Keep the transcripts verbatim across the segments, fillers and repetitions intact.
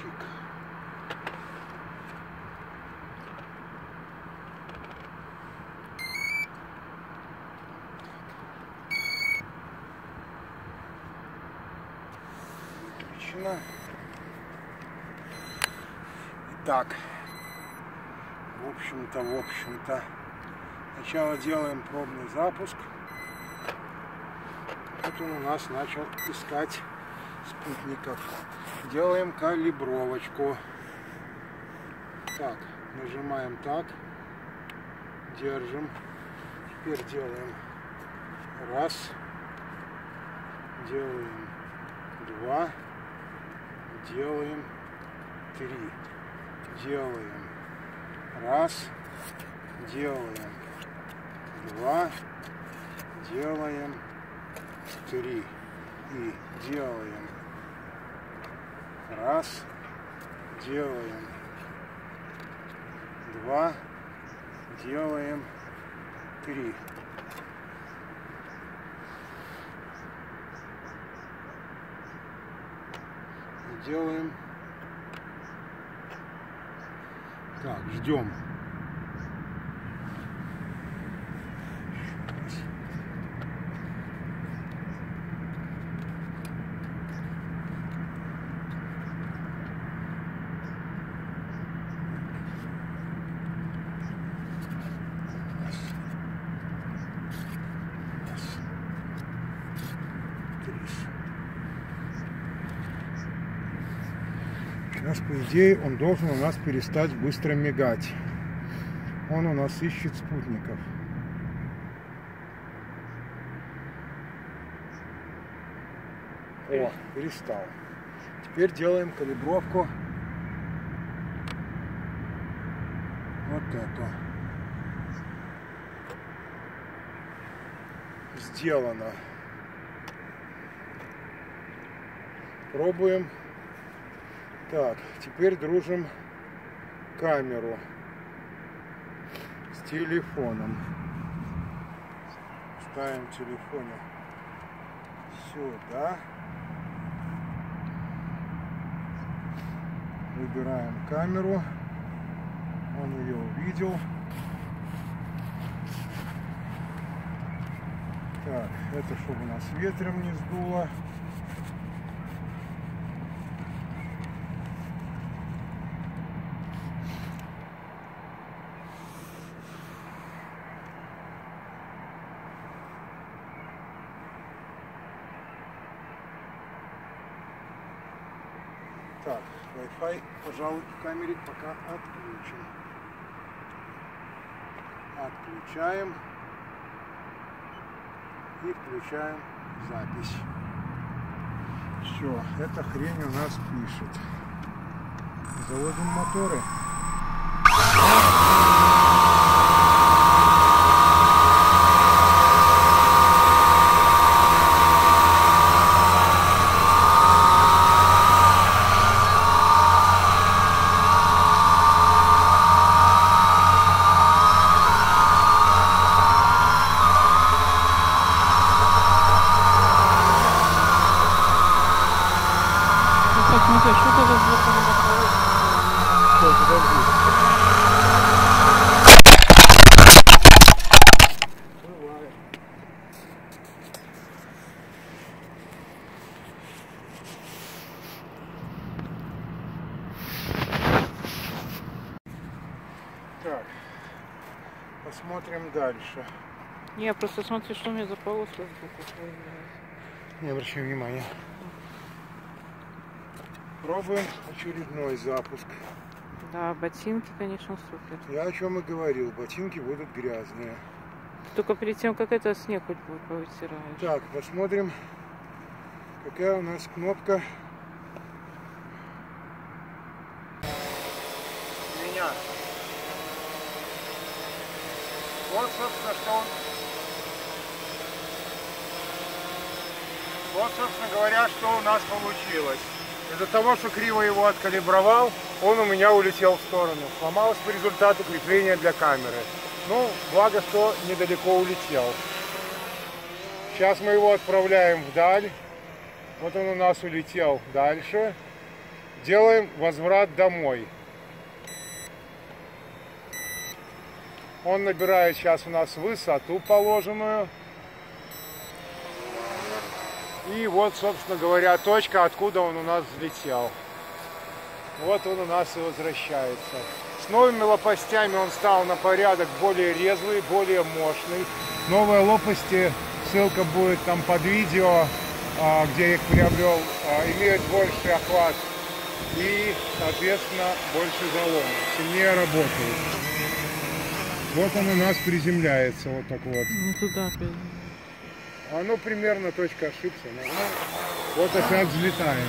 Чик. Выключено. Итак, в общем-то, в общем-то, сначала делаем пробный запуск. Вот он у нас начал искать спутников. Делаем калибровочку. Так, нажимаем так, держим. Теперь делаем раз, делаем два, делаем три, делаем раз, делаем два, делаем три и делаем раз, делаем два, делаем три. Делаем. Так, ждем. Сейчас, по идее, он должен у нас перестать быстро мигать. Он у нас ищет спутников. О, перестал. Теперь делаем калибровку. Вот эту. Сделано. Пробуем. Так, теперь дружим камеру с телефоном. Ставим телефон сюда. Выбираем камеру. Он ее увидел. Так, это чтобы нас ветром не сдуло. Так, Wi-Fi, пожалуй, в камере пока отключим. Отключаем и включаем запись. Все, эта хрень у нас пишет. Заводим моторы. Так, посмотрим дальше. Не, я просто смотрю, что у меня за полоска сбоку. Не обращай внимания. Пробуем очередной запуск. Да, ботинки, конечно, супер. Я о чем и говорил, ботинки будут грязные. Только перед тем, как это снег хоть будет повытираешь. Так, посмотрим, какая у нас кнопка. Меня. Вот, собственно, что он... Вот, собственно говоря, что у нас получилось. Из-за того, что криво его откалибровал, он у меня улетел в сторону. Сломалось по результату крепления для камеры. Ну, благо, что недалеко улетел. Сейчас мы его отправляем вдаль. Вот он у нас улетел дальше. Делаем возврат домой. Он набирает сейчас у нас высоту положенную. И вот, собственно говоря, точка, откуда он у нас взлетел. Вот он у нас и возвращается. С новыми лопастями он стал на порядок более резвый, более мощный. Новые лопасти, ссылка будет там под видео, где я их приобрел, имеют больший охват и, соответственно, больше залом, сильнее работают. Вот он у нас приземляется, вот так вот. Не туда. А ну примерно точка ошибся. Ну, вот опять взлетаем.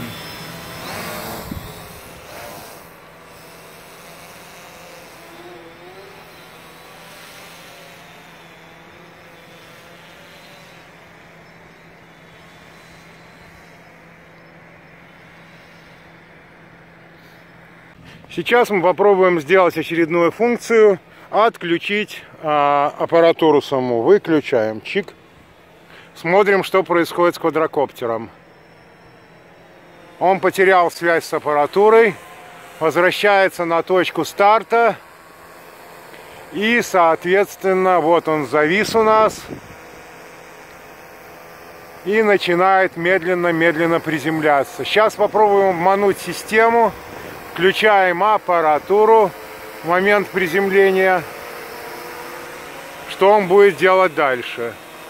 Сейчас мы попробуем сделать очередную функцию. Отключить а, аппаратуру саму. Выключаем. Чик. Смотрим, что происходит с квадрокоптером. Он потерял связь с аппаратурой. Возвращается на точку старта. И, соответственно, вот он завис у нас. И начинает медленно-медленно приземляться. Сейчас попробуем обмануть систему. Включаем аппаратуру в момент приземления. Что он будет делать дальше?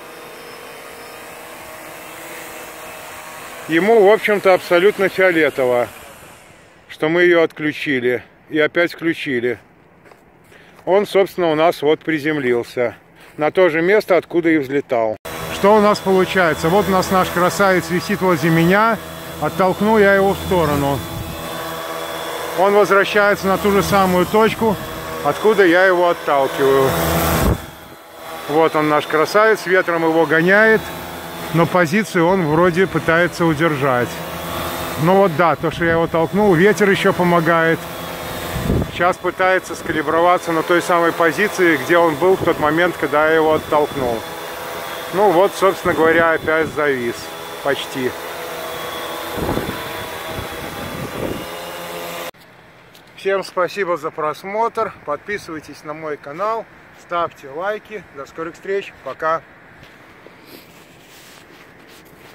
Ему, в общем-то, абсолютно фиолетово, что мы ее отключили и опять включили. Он, собственно, у нас вот приземлился на то же место, откуда и взлетал. Что у нас получается? Вот у нас наш красавец висит возле меня. Оттолкну я его в сторону. Он возвращается на ту же самую точку, откуда я его отталкиваю. Вот он, наш красавец, ветром его гоняет, но позицию он вроде пытается удержать. Ну вот да, то, что я его толкнул, ветер еще помогает. Сейчас пытается скалиброваться на той самой позиции, где он был в тот момент, когда я его оттолкнул. Ну вот, собственно говоря, опять завис. Почти. Всем спасибо за просмотр. Подписывайтесь на мой канал. Ставьте лайки. До скорых встреч. Пока.